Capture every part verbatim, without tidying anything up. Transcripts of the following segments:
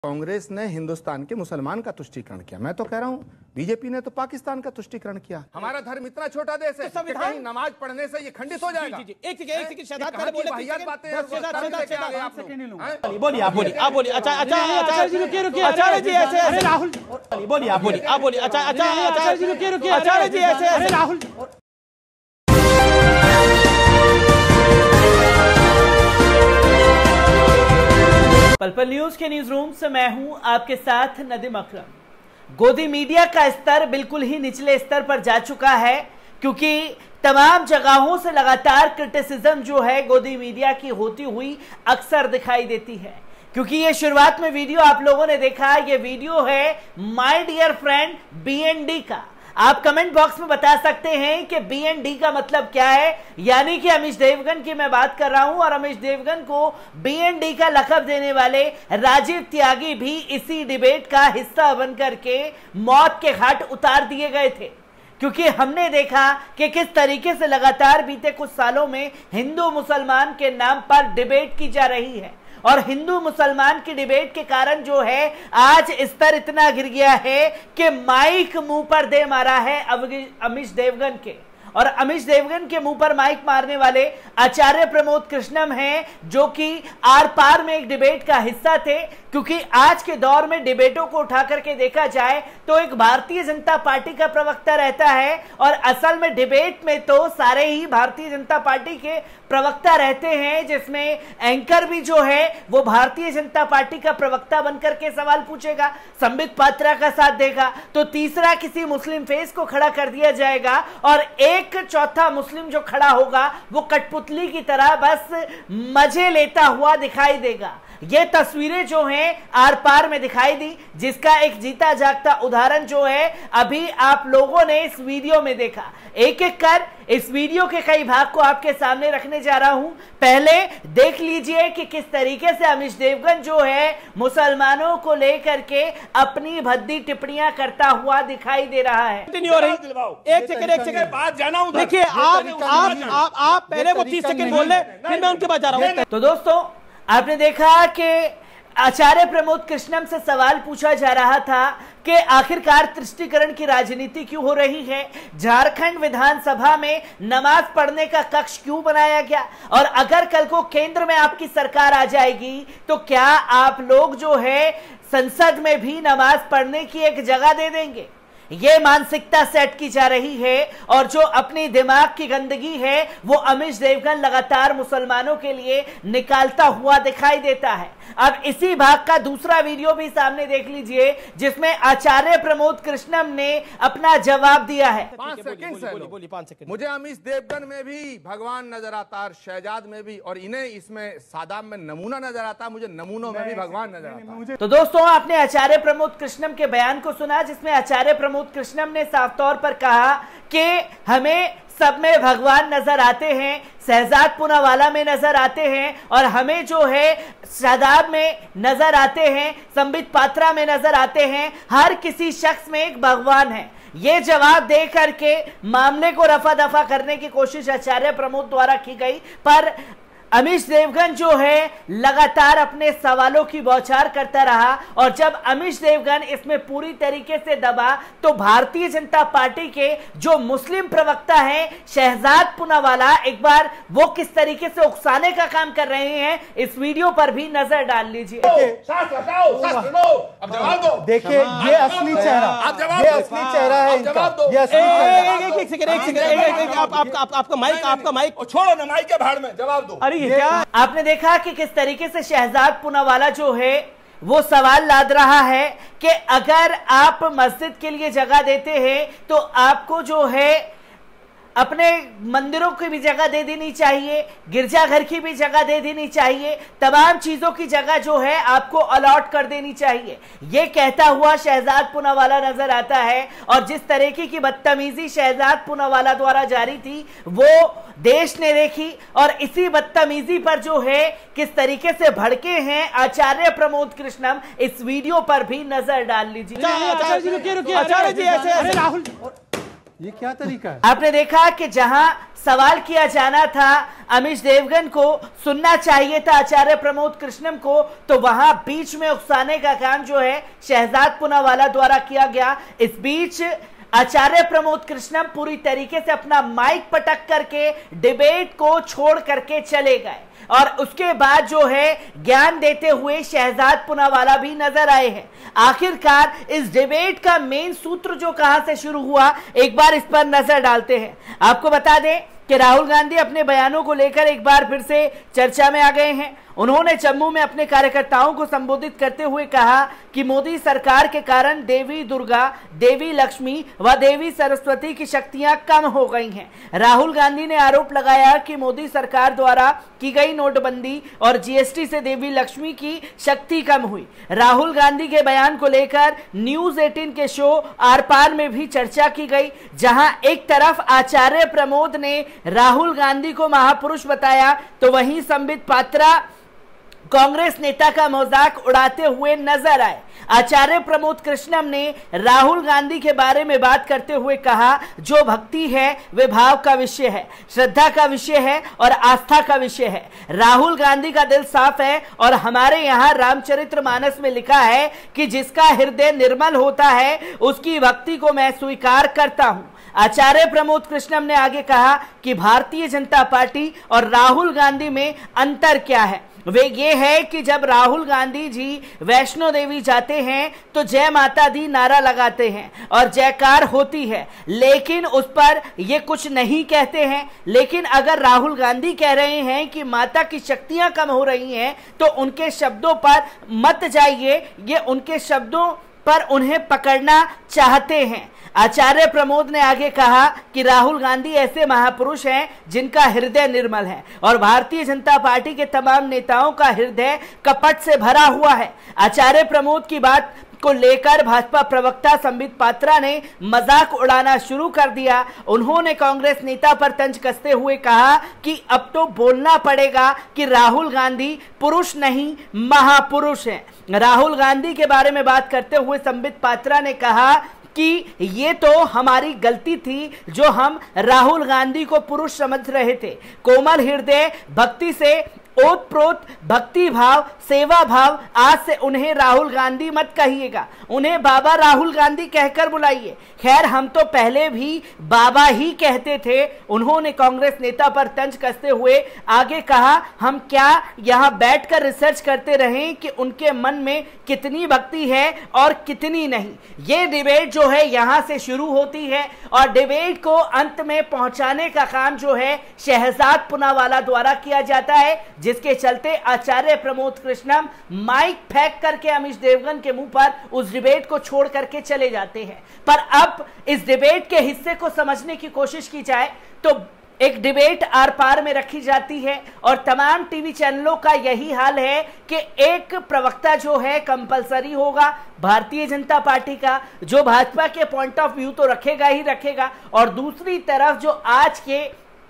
कांग्रेस ने हिंदुस्तान के मुसलमान का तुष्टीकरण किया। मैं तो कह रहा हूँ बीजेपी ने तो पाकिस्तान का तुष्टीकरण किया। हमारा धर्म इतना छोटा देश है कि कहीं नमाज पढ़ने से ये खंडित हो जाएगा। जी, जी, एक सेकंड एक सेकंड शहजाद पहले बोले वाहियात बातें बोलिए आप बोलिए आप बोलिए अच्छा अच्छा आचार्य जी रुकिए रुकिए आचार्य जी ऐसे ऐसे राहुल बोलिए आप बोलिए आप बोलिए अच्छा अच्छा आचार्य जी रुकिए रुकिए आचार्य जी ऐसे ऐसे राहुल। पल-पल न्यूज के न्यूज रूम से मैं हूं आपके साथ नदीम अकरम। गोदी मीडिया का स्तर बिल्कुल ही निचले स्तर पर जा चुका है, क्योंकि तमाम जगहों से लगातार क्रिटिसिज्म जो है गोदी मीडिया की होती हुई अक्सर दिखाई देती है। क्योंकि ये शुरुआत में वीडियो आप लोगों ने देखा, ये वीडियो है माय डियर फ्रेंड बीएनडी का। आप कमेंट बॉक्स में बता सकते हैं कि बीएनडी का मतलब क्या है, यानी कि अमीश देवगन की मैं बात कर रहा हूं, और अमीश देवगन को बीएनडी का लक़ब देने वाले राजीव त्यागी भी इसी डिबेट का हिस्सा बनकर के मौत के घाट उतार दिए गए थे। क्योंकि हमने देखा कि किस तरीके से लगातार बीते कुछ सालों में हिंदू मुसलमान के नाम पर डिबेट की जा रही है, और हिंदू मुसलमान की डिबेट के कारण जो है आज स्तर इतना गिर गया है कि माइक मुंह पर दे मारा है अमीश देवगन के। और अमीश देवगन के मुंह पर माइक मारने वाले आचार्य प्रमोद कृष्णम हैं, जो कि आर पार में एक डिबेट का हिस्सा थे। क्योंकि आज के दौर में डिबेटों को उठा करके देखा जाए तो एक भारतीय जनता पार्टी का प्रवक्ता रहता है, और असल में डिबेट में तो सारे ही भारतीय जनता पार्टी के प्रवक्ता रहते हैं, जिसमें एंकर भी जो है वो भारतीय जनता पार्टी का प्रवक्ता बनकर के सवाल पूछेगा, संबित पात्रा का साथ देगा, तो तीसरा किसी मुस्लिम फेस को खड़ा कर दिया जाएगा, और एक चौथा मुस्लिम जो खड़ा होगा वो कठपुतली की तरह बस मजे लेता हुआ दिखाई देगा। ये तस्वीरें जो हैं आर पार में दिखाई दी, जिसका एक जीता जागता उदाहरण जो है अभी आप लोगों ने इस वीडियो में देखा। एक एक कर इस वीडियो के कई भाग को आपके सामने रखने जा रहा हूं। पहले देख लीजिए कि किस तरीके से अमीश देवगन जो है मुसलमानों को लेकर के अपनी भद्दी टिप्पणियां करता हुआ दिखाई दे रहा है। एक सेकंड एक सेकंड बात जाना देखिए आप आप आप आप पहले वो तीस सेकंड बोल रहे, फिर मैं उनके पास जा रहा हूं। तो दोस्तों आपने देखा कि आचार्य प्रमोद कृष्णम से सवाल पूछा जा रहा था कि आखिरकार तुष्टीकरण की राजनीति क्यों हो रही है, झारखंड विधानसभा में नमाज पढ़ने का कक्ष क्यों बनाया गया, और अगर कल को केंद्र में आपकी सरकार आ जाएगी तो क्या आप लोग जो है संसद में भी नमाज पढ़ने की एक जगह दे देंगे। ये मानसिकता सेट की जा रही है, और जो अपनी दिमाग की गंदगी है वो अमीश देवगन लगातार मुसलमानों के लिए निकालता हुआ दिखाई देता है। अब इसी भाग का दूसरा वीडियो भी सामने देख लीजिए, जिसमें आचार्य प्रमोद कृष्णम ने अपना जवाब दिया है। पांच सेकंड से मुझे अमीश देवगन में भी भगवान नजर आता है, शहजाद में भी, और इन्हें इसमें सादाब में नमूना नजर आता है, मुझे नमूनों में भी भगवान नजर आता है। तो दोस्तों आपने आचार्य प्रमोद कृष्णम के बयान को सुना, जिसमें आचार्य प्रमोद कृष्णम ने साफ तौर पर कहा कि हमें सब में भगवान नजर आते हैं, शहजाद पूनावाला में नजर आते हैं, और हमें जो है शादाब में नजर आते हैं, संबित पात्रा में नजर आते हैं, हर किसी शख्स में एक भगवान है। ये जवाब दे करके मामले को रफा दफा करने की कोशिश आचार्य प्रमोद द्वारा की गई, पर अमीश देवगन जो है लगातार अपने सवालों की बौछार करता रहा, और जब अमीश देवगन इसमें पूरी तरीके से दबा तो भारतीय जनता पार्टी के जो मुस्लिम प्रवक्ता हैं शहजाद पूनावाला, एक बार वो किस तरीके से उकसाने का काम कर रहे हैं इस वीडियो पर भी नजर डाल लीजिए। देखिए ये असली चेहरा, ये असली चेहरा है इनका, ये असली चेहरा। आपका माइक आपका माइक छोड़ो ना, माइक के भाड़ में जवाब दो। अरे क्या आपने देखा कि किस तरीके से शहजाद पूनावाला जो है वो सवाल लाद रहा है कि अगर आप मस्जिद के लिए जगह देते हैं तो आपको जो है अपने मंदिरों की भी जगह दे देनी चाहिए, गिरजाघर की भी जगह दे देनी चाहिए, तमाम चीजों की जगह जो है आपको अलॉट कर देनी चाहिए। ये कहता हुआ शहजाद पूनावाला नजर आता है, और जिस तरीके की बदतमीजी शहजाद पूनावाला द्वारा जारी थी वो देश ने देखी, और इसी बदतमीजी पर जो है किस तरीके से भड़के हैं आचार्य प्रमोद कृष्णम, इस वीडियो पर भी नजर डाल लीजिए। आचार्य जी रुकिए रुकिए आचार्य जी ऐसे ऐसे राहुल ये क्या तरीका है? आपने देखा कि जहां सवाल किया जाना था अमीश देवगन को, सुनना चाहिए था आचार्य प्रमोद कृष्णम को, तो वहां बीच में उकसाने का काम जो है शहजाद पूनावाला द्वारा किया गया। इस बीच आचार्य प्रमोद कृष्णम पूरी तरीके से अपना माइक पटक करके डिबेट को छोड़ करके चले गए और उसके बाद जो है ज्ञान देते हुए शहजाद पूनावाला भी नजर आए हैं। आखिरकार इस डिबेट का मेन सूत्र जो कहां से शुरू हुआ, एक बार इस पर नजर डालते हैं। आपको बता दें कि राहुल गांधी अपने बयानों को लेकर एक बार फिर से चर्चा में आ गए हैं। उन्होंने जम्मू में अपने कार्यकर्ताओं को संबोधित करते हुए कहा कि मोदी सरकार के कारण देवी दुर्गा, देवी लक्ष्मी व देवी सरस्वती की शक्तियां कम हो गई हैं। राहुल गांधी ने आरोप लगाया कि मोदी सरकार द्वारा की गई नोटबंदी और जीएसटी से देवी लक्ष्मी की शक्ति कम हुई। राहुल गांधी के बयान को लेकर न्यूज अठारह के शो आर पार में भी चर्चा की गई, जहां एक तरफ आचार्य प्रमोद ने राहुल गांधी को महापुरुष बताया तो वहीं संबित पात्रा कांग्रेस नेता का मजाक उड़ाते हुए नजर आए। आचार्य प्रमोद कृष्णम ने राहुल गांधी के बारे में बात करते हुए कहा, जो भक्ति है वे भाव का विषय है, श्रद्धा का विषय है और आस्था का विषय है। राहुल गांधी का दिल साफ है और हमारे यहाँ रामचरितमानस में लिखा है कि जिसका हृदय निर्मल होता है उसकी भक्ति को मैं स्वीकार करता हूँ। आचार्य प्रमोद कृष्णम ने आगे कहा कि भारतीय जनता पार्टी और राहुल गांधी में अंतर क्या है। वे ये है कि जब राहुल गांधी जी वैष्णो देवी जाते हैं तो जय माता दी नारा लगाते हैं और जयकार होती है, लेकिन उस पर ये कुछ नहीं कहते हैं। लेकिन अगर राहुल गांधी कह रहे हैं कि माता की शक्तियां कम हो रही हैं तो उनके शब्दों पर मत जाइए, ये उनके शब्दों पर उन्हें पकड़ना चाहते हैं। आचार्य प्रमोद ने आगे कहा कि राहुल गांधी ऐसे महापुरुष हैं जिनका हृदय निर्मल है और भारतीय जनता पार्टी के तमाम नेताओं का हृदय कपट से भरा हुआ है। आचार्य प्रमोद की बात को लेकर भाजपा प्रवक्ता संबित पात्रा ने मजाक उड़ाना शुरू कर दिया। उन्होंने कांग्रेस नेता पर तंज कसते हुए कहा कि अब तो बोलना पड़ेगा कि राहुल गांधी पुरुष नहीं महापुरुष हैं। राहुल गांधी के बारे में बात करते हुए संबित पात्रा ने कहा कि ये तो हमारी गलती थी जो हम राहुल गांधी को पुरुष समझ रहे थे। कोमल हृदय, भक्ति से ओतप्रोत भक्ति भाव, सेवा भाव, आज से उन्हें राहुल गांधी मत कहिएगा, उन्हें बाबा राहुल गांधी कहकर बुलाइए। खैर हम तो पहले भी बाबा ही कहते थे। उन्होंने कांग्रेस नेता पर तंज कसते हुए आगे कहा, हम क्या यहाँ बैठकर रिसर्च करते रहें कि उनके मन में कितनी भक्ति है और कितनी नहीं। ये डिबेट जो है यहाँ से शुरू होती है और डिबेट को अंत में पहुंचाने का काम जो है शहजाद पूनावाला द्वारा किया जाता है, जिसके चलते आचार्य प्रमोद कृष्णम माइक फेंक करके अमीश देवगन के मुंह पर उस डिबेट को छोड़ करके चले जाते हैं। पर अब इस डिबेट के हिस्से को समझने की कोशिश की जाए तो एक डिबेट आर पार में रखी जाती है और तमाम टीवी चैनलों का यही हाल है कि एक प्रवक्ता जो है कंपलसरी होगा भारतीय जनता पार्टी का, जो भाजपा के पॉइंट ऑफ व्यू तो रखेगा ही रखेगा, और दूसरी तरफ जो आज के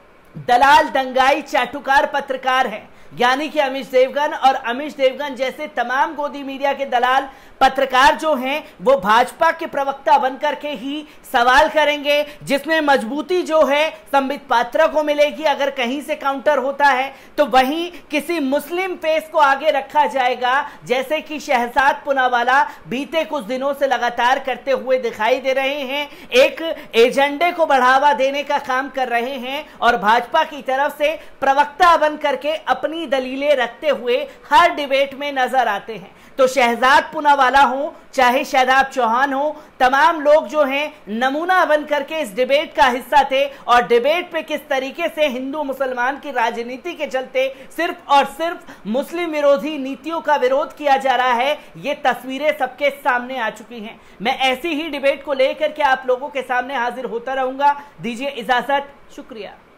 दलाल दंगाई चाटुकार पत्रकार हैं यानी कि अमीश देवगन और अमीश देवगन जैसे तमाम गोदी मीडिया के दलाल पत्रकार जो हैं वो भाजपा के प्रवक्ता बनकर के ही सवाल करेंगे, जिसमें मजबूती जो है संबित पात्रा को मिलेगी अगर कहीं से काउंटर होता है तो वहीं किसी मुस्लिम फेस को आगे रखा जाएगा, जैसे कि शहजाद पूनावाला बीते कुछ दिनों से लगातार करते हुए दिखाई दे रहे हैं। एक एजेंडे को बढ़ावा देने का काम कर रहे हैं और भाजपा की तरफ से प्रवक्ता बन करके अपनी दलीलें रखते हुए हर डिबेट में नजर आते हैं। तो शहजाद पूनावाला हो चाहे शादाब चौहान हो, तमाम लोग जो हैं नमूना बन करके इस डिबेट का हिस्सा थे और डिबेट पे किस तरीके से हिंदू मुसलमान की राजनीति के चलते सिर्फ और सिर्फ मुस्लिम विरोधी नीतियों का विरोध किया जा रहा है, ये तस्वीरें सबके सामने आ चुकी हैं। मैं ऐसी ही डिबेट को लेकर के आप लोगों के सामने हाजिर होता रहूंगा। दीजिए इजाजत, शुक्रिया।